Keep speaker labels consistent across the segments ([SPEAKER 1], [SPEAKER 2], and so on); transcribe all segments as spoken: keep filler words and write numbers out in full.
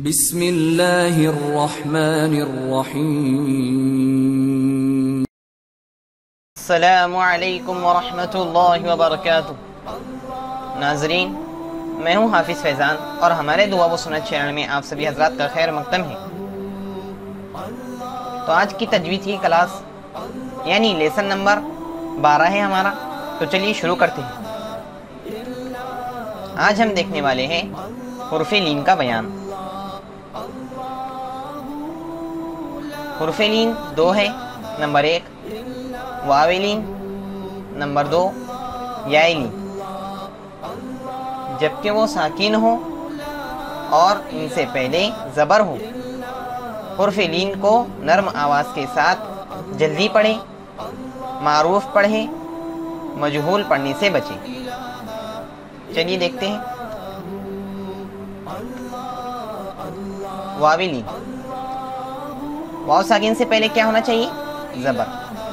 [SPEAKER 1] بسم اللہ الرحمن الرحیم۔
[SPEAKER 2] السلام علیکم ورحمۃ اللہ وبرکاتہ۔ ناظرین، میں ہوں حافظ فیضان اور ہمارے دعا و سنت چینل میں آپ سبھی حضرات کا خیر مقدم ہے۔ تو آج کی تجوید کی کلاس یعنی لیسن نمبر بارہ ہے ہمارا، تو چلیے شروع کرتے ہیں۔ آج ہم دیکھنے والے ہیں حرف لین کا بیان۔ حرف لین دو ہے، نمبر ایک واو لین، نمبر دو یا لین، جبکہ وہ ساکن ہو اور ان سے پہلے زبر ہو۔ حرف لین کو نرم آواز کے ساتھ جلدی پڑھیں، معروف پڑھیں، مجہول پڑھنے سے بچیں۔ چلیے دیکھتے ہیں۔ واو لین، واو ساکن سے پہلے کیا ہونا چاہیے؟ زبر۔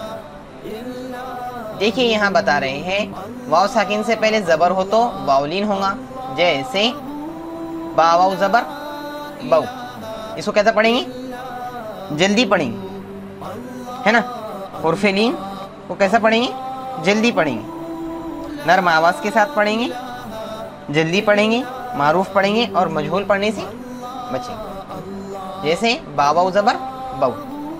[SPEAKER 2] دیکھیے یہاں بتا رہے ہیں واو ساکن سے پہلے زبر ہو تو واو لین ہوگا، جیسے با واو زبر بو۔ اس کو کیسا پڑھیں گے؟ جلدی پڑھیں گے، ہے نا۔ حرف لین کو کیسا پڑھیں گے؟ جلدی پڑھیں گے، نرم آواز کے ساتھ پڑھیں گے، جلدی پڑھیں گے، معروف پڑھیں گے اور مجہول پڑھنے سے بچیں گے، جیسے با واو زبر بو۔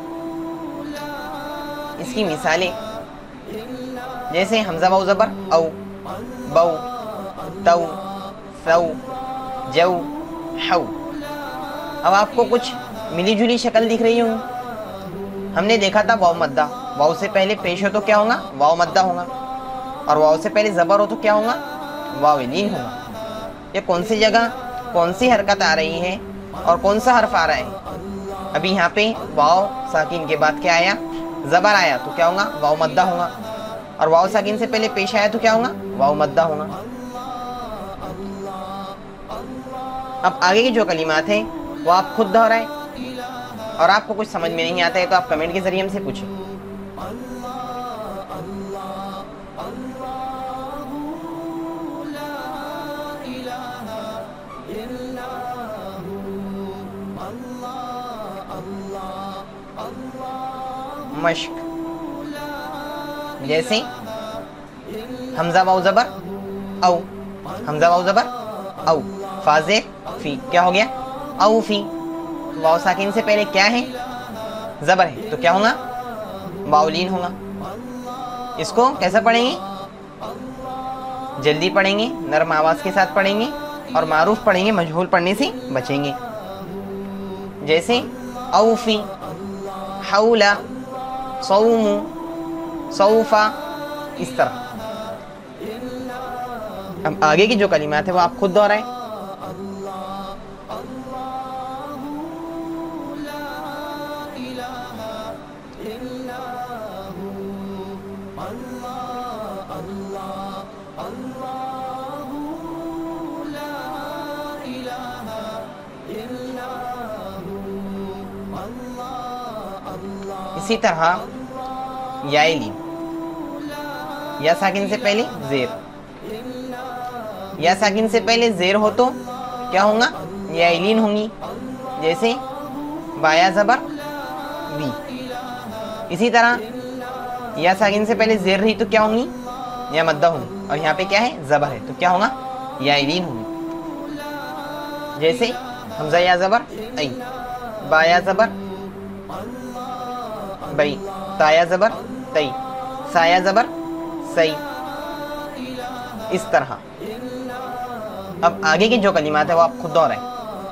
[SPEAKER 2] اس کی مثالیں جیسے حمزہ واو زبر او، بو، تو، سو، جو، حو۔ اب آپ کو کچھ ملی جلی شکل دکھ رہی ہوں۔ ہم نے دیکھا تھا واو مدہ، واو سے پہلے پیش ہو تو کیا ہوگا؟ واو مدہ ہوگا، اور واو سے پہلے زبر ہو تو کیا ہوگا؟ واو لین ہوگا۔ یہ کون سی جگہ کون سی حرکت آ رہی ہے اور کون سا حرف آ رہا ہے؟ ابھی یہاں پہ واو ساکن کے بعد کیا آیا؟ زبر آیا، تو کیا ہوگا؟ واو مدہ ہوگا، اور واو ساکن سے پہلے پیش آیا تو کیا ہوگا؟ واو مدہ ہوگا۔ اب آگے کی جو کلمات ہیں وہ آپ خود دہرائیں، اور آپ کو کچھ سمجھ میں نہیں آتا ہے تو آپ کمنٹ کے ذریعے ہم سے پوچھیں۔ مشق، جیسے حمزہ واو زبر او، حمزہ واو زبر او، فازے فی، کیا ہو گیا؟ او فی۔ واو ساکن سے پہلے کیا ہے؟ زبر ہے، تو کیا ہوگا؟ واو لین ہوگا۔ اس کو کیسا پڑھیں گے؟ جلدی پڑھیں گے، نرم آواز کے ساتھ پڑھیں گے اور معروف پڑھیں گے، مجہول پڑھنے سے بچیں گے، جیسے اوفی، حولا، صوم، صوفا، اس طرح۔ اب آگے کی جو کلمات ہیں وہ آپ خود دہرائیں۔ اسی طرح یا لین، یا ساکن سے پہلے زیر، یا ساکن سے پہلے زیر ہو تو کیا ہوگا؟ یا لین ہوں گی، جیسے بایا زبر بی۔ اسی طرح یا ساکن سے پہلے زیر رہی تو کیا ہوں گی؟ یا مدہ ہوں گی، اور یہاں پہ کیا ہے؟ زبر ہے، تو کیا ہوگا؟ یا لین ہوں گی، جیسے حمزہ یا زبر ای، بایا زبر بئی، تایا زبر تئی، سایا زبر سی، اس طرح۔ اب آگے کی جو کلمات ہیں وہ آپ خود دہرائیں۔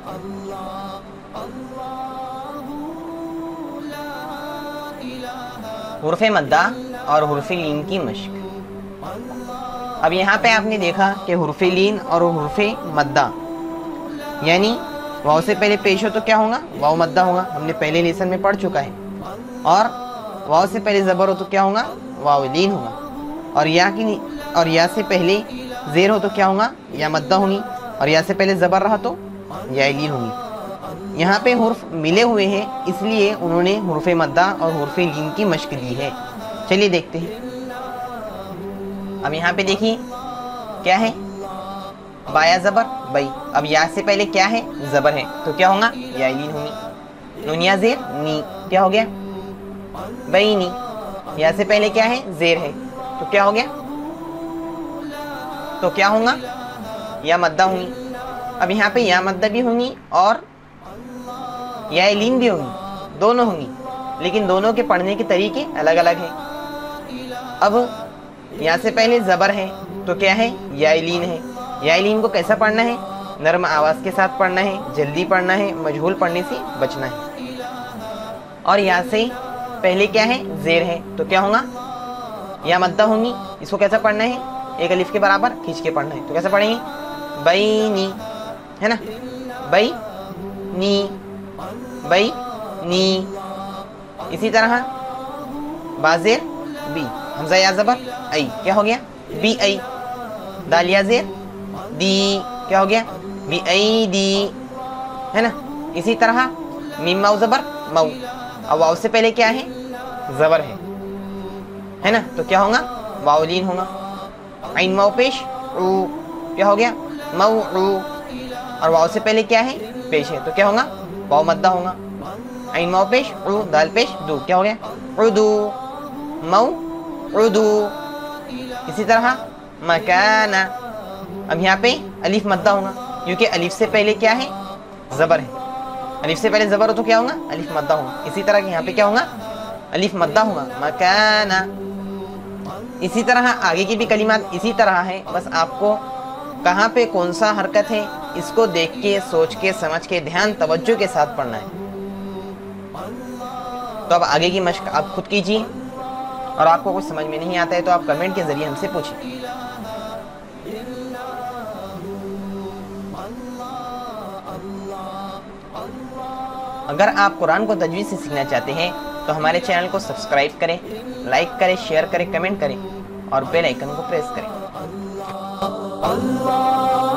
[SPEAKER 2] حرف مدہ اور حرف لین کی مشق۔ اب یہاں پہ آپ نے دیکھا کہ حرف لین اور حرف مدہ یعنی واو سے پہلے پیش ہو تو کیا ہوگا؟ واو مدہ ہوگا، ہم نے پہلے لیسن میں پڑھ چکا ہے، اور واو سے پہلے زبر ہو تو کیا ہوگا؟ واو لین ہوگا، اور یا کی اور یا سے پہلے زیر ہو تو کیا ہوگا؟ یا مدہ ہوگی، اور یا سے پہلے زبر رہا تو یا لین ہوگی۔ یہاں پہ حرف ملے ہوئے ہیں، اس لیے انہوں نے حرف مدہ اور حرف لین کی مشق دی ہے۔ چلیے دیکھتے ہیں۔ اب یہاں پہ دیکھیے کیا ہے؟ बाया ज़बर बई। अब या से पहले क्या है? ज़बर है, तो क्या होगा? यालीन होंगी। नूनिया ज़ेर नी, क्या हो गया? बई नी। या से पहले क्या है? ज़ेर है, तो क्या हो गया? तो क्या होगा? या मद्दा होंगी। अब यहाँ पे या मद्दा भी होंगी और यालीन भी होंगी, दोनों होंगी, लेकिन दोनों के पढ़ने के तरीके अलग अलग हैं। अब यहाँ से पहले ज़बर है, तो क्या है? यालीन है। यालीन को कैसा पढ़ना है? नरम आवाज़ के साथ पढ़ना है, जल्दी पढ़ना है, मजहूल पढ़ने से बचना है। और यहाँ से पहले क्या है? ज़ेर है, तो क्या होगा? या मद्दा होंगी। इसको कैसा पढ़ना है? एक अलिफ के बराबर खींच के पढ़ना है, तो कैसे पढ़ेंगे? बई नी, है ना? बई नी, बई नी। इसी तरह बाज़ेर बी, हमज़ा या ज़बर आई, क्या हो गया? B I. दाल या ज़ेर दी, क्या हो गया? बी आई दी, है ना? इसी तरह मीम माऊ ज़बर मऊ। अब वाव से पहले क्या है? ज़बर है, है ना? तो क्या होगा? वावलीन होगा। आइन माऊ पेश ऊ, क्या हो गया? मऊ ऊ। और वाव से पहले क्या है? पेश है, तो क्या होगा? वाव मद्दा होगा। आइन माऊ पेश ऊ, दाल पेश दू, क्या हो गया? उदू, मऊ उदू। इसी तरह मकाना। अब यहाँ पे अलिफ मद्दा होगा, क्योंकि अलिफ से पहले क्या है? ज़बर है। अलिफ से पहले ज़बर हो तो क्या होगा? अलिफ मद्दा होगा। इसी तरह के यहाँ पे क्या होगा? अलिफ मद्दा होगा, मकाना। इसी तरह आगे की भी कलिमात इसी तरह है, बस आपको कहाँ पे कौन सा हरकत है इसको देख के, सोच के, समझ के, ध्यान तवज्जो के साथ पढ़ना है। तो अब आगे की मश्क आप खुद कीजिए, और आपको कुछ समझ में नहीं आता है तो आप कमेंट के ज़रिए हमसे पूछिए। अगर आप कुरान को तजवीज़ से सीखना चाहते हैं तो हमारे चैनल को सब्सक्राइब करें, लाइक करें, शेयर करें, कमेंट करें और बेल आइकन को प्रेस करें।